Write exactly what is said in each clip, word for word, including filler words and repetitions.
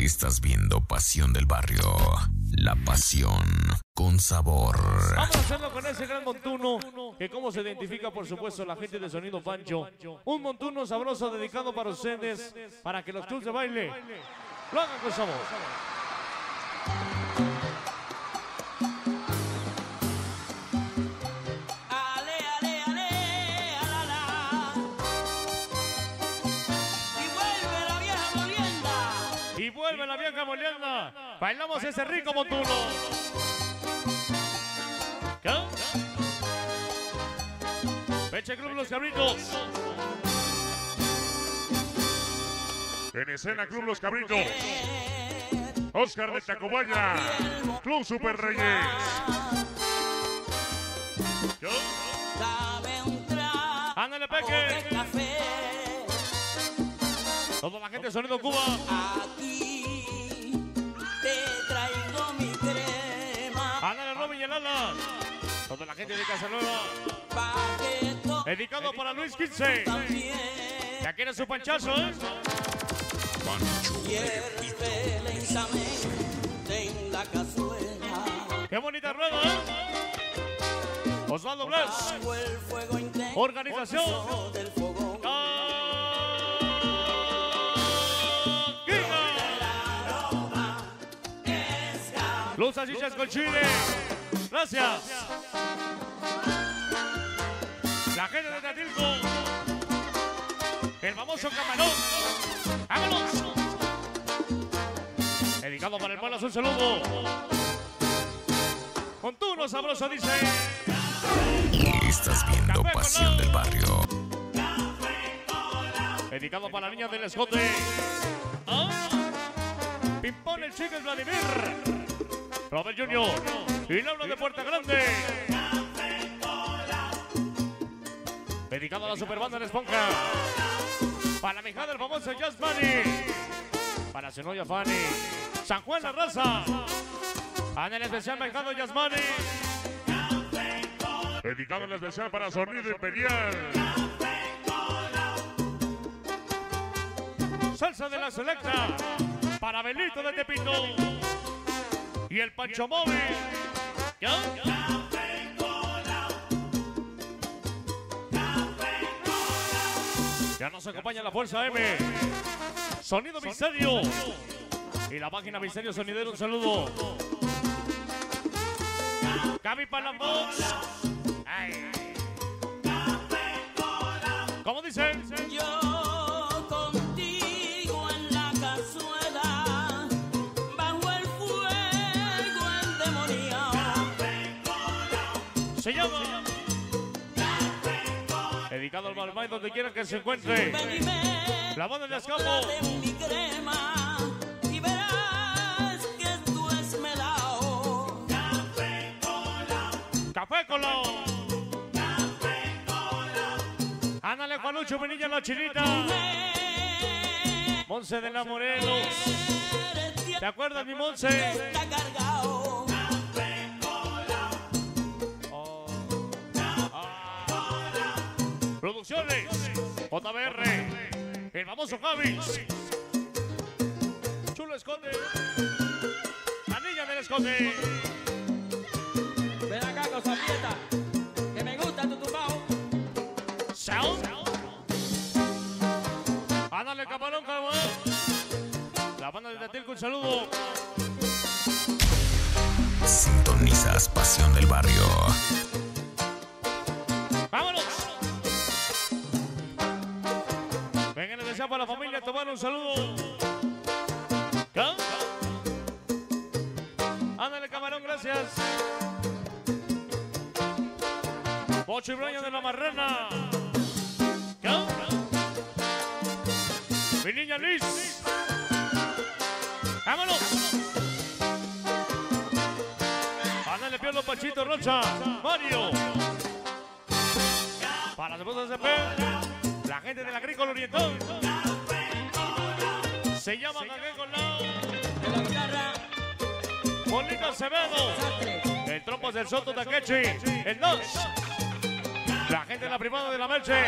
Estás viendo Pasión del Barrio. La pasión con sabor. Vamos a hacerlo con ese gran montuno, que como se identifica, por supuesto, la gente de Sonido Pancho. Un montuno sabroso dedicado para ustedes, para que los clubs de baile lo hagan con sabor. Y vuelve la vieja molienda. Bailamos ese rico montuno. ¿Qué? Peche Club Los Cabritos. En escena Club Los Cabritos. Oscar de Tacubaya. Club Super Reyes. ¿Qué? Ándale, Peque. Toda la gente de Sonido Cuba. Aquí te traigo mi crema. Ándale, Robin y el Ala. Toda la gente de Casanueva. Dedicado para Luis quince. Ya quiere su panchazo, ¿eh? Pancho. Hierve lentamente en la cazuela. Qué bonita rueda, ¿eh? Osvaldo Blas. Organización del fogón. Luz Salchichas con Chile. Gracias. La gente de Tatilco. El famoso camarón. ¡Vámonos! Dedicado para el Malas, un saludo. Montuno sabroso dice. Estás viendo Pasión del Barrio. Dedicado para la niña del escote. ¿Ah? Pimpón el chico es Vladimir. Robert Junior y Laura de Puerta Grande. Dedicado a la superbanda de Esponja. Para la mijada del famoso Jazz Bunny. Para su novia Fanny. San Juan La Raza. En el especial mijado Jazz Bunny. Dedicado en especial para Sonido Imperial. Salsa de la Selecta. Para Belito de Tepito. Y el Pancho Móvil. ¿Ya? Ya nos acompaña la Fuerza M. Sonido Misterio. Y la página Misterio Sonidero, un saludo. Gaby Palambos. Ay. ¿Cómo dicen? Yo contigo en la cazuela, bajo el fuego endemoniado. Se llama. Dedicado al Balmay donde quiera que se encuentre. La banda de Escapo. Mi crema y verás que esto es melao. Café cola. Café cola. Ándale, Juanucho, mi niña la chinita. Monse de la Morelos. ¿Te acuerdas, mi Monse? Está cargado. Oh. Ah. Producciones J B R. El famoso Javis. Chulo Esconde. La niña del Esconde. Ven acá, cosa prieta, que me gusta tu tumbao. Sound. Ándale, camarón, camarón. La banda de Tatilco, un saludo. Sintonizas Pasión del Barrio. ¡Vámonos! Vengan a desear para la familia, tomar un saludo. ¿Qué? Ándale, camarón, gracias. Pocho y Brian de la Marrana. ¿Qué? Mi niña Liz. ¡Vámonos! Ándale, Piolo, Pachito, Rocha, Mario. Para las esposas de P, la gente del Agrícola Oriental. Se llama Gagué con la Molina Acevedo. El Trompas del Soto Takechi. El dos. La gente de la privada de la Merche.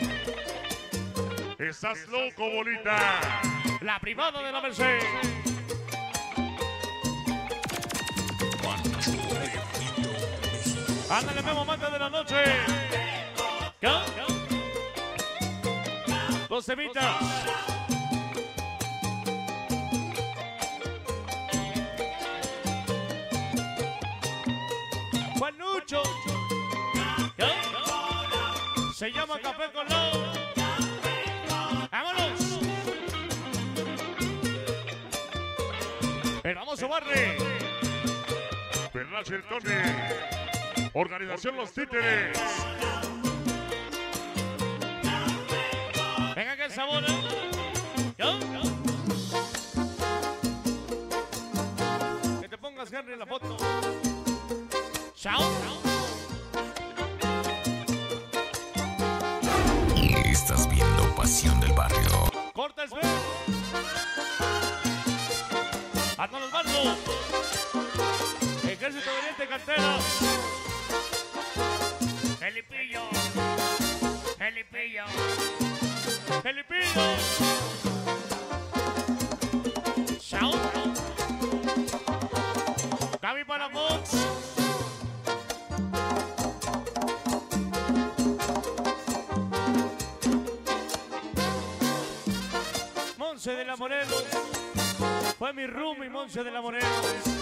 Estás loco, bolita. La privada de la Merced. Ándale, Memo, manta de la noche. ¿Qué? Dos semitas. Juanucho. ¿Qué? Se llama Café Colón. ¡Vámonos! El famoso Barney. Perlache el Tony. Organización Los Títeres. Venga que el sabor, ¿eh? ¿Yo? Que te pongas Henry en la foto. Chao. Estás viendo Pasión del Barrio. Cortes, ve. Hasta los barcos. Ejército de Oriente Cantera. Felipillo. Felipillo. Felipillo. Chao. Gaby para Fox. Monse de la Morelos. Fue mi roomie, Monse de la Morelos.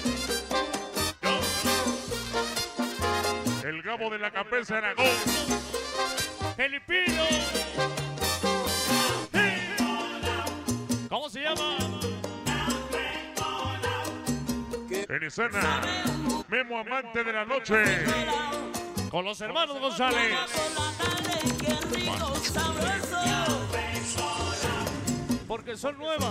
El Gabo de la Capesa Aragón. Felipillo. ¿Cómo se llama? En escena, Memo Amante de la Noche. Con los hermanos González. Porque son nuevas.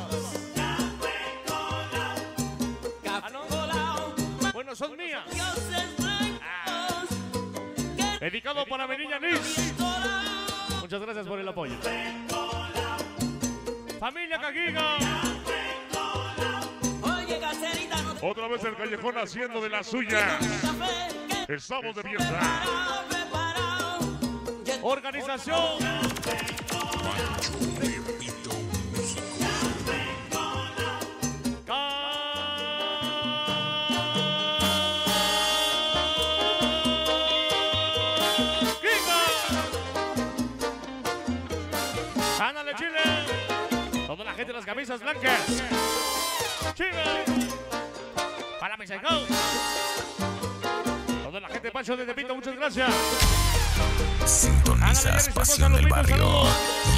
Ah, no. Bueno, son mías. Ah. Dedicado para Menilla Nis. Muchas gracias por el apoyo. Familia Cajiga. Otra vez el Callejón haciendo de la suya. Estamos de fiesta. Organización. Ándale, Chile. Toda la gente de las camisas blancas. Chile. Para mis hijos. Toda la gente de Pancho de Tepito, muchas gracias. Sintonizas Pasión del Barrio.